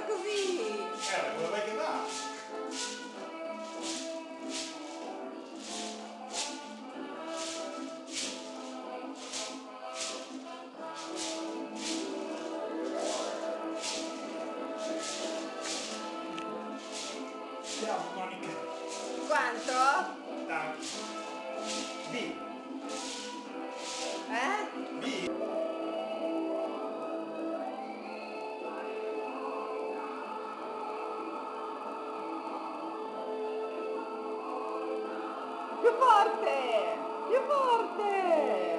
così! Come vai che va? Bravo Monica. Quanto? Dai. B. B. Più forte! Più forte!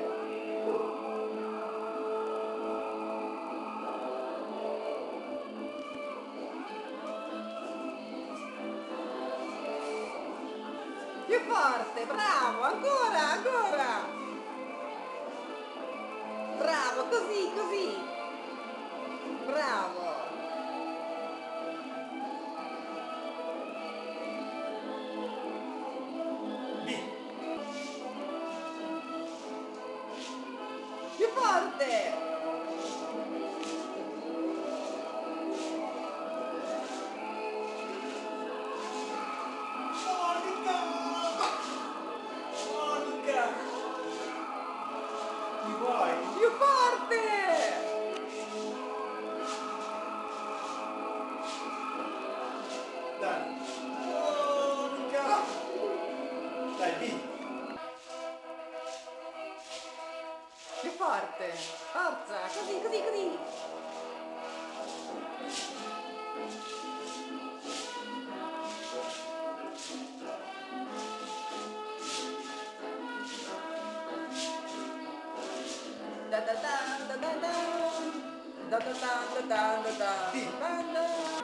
Più forte, bravo, ancora, ancora! Bravo, così, così! Bravo! B. Più forte! Monica! Monica! Chi vuoi? Più forte! Dai. Monica! Dai, B. Più forte! Forza! Così, così, così! Da da da da da da da da da da da da da da da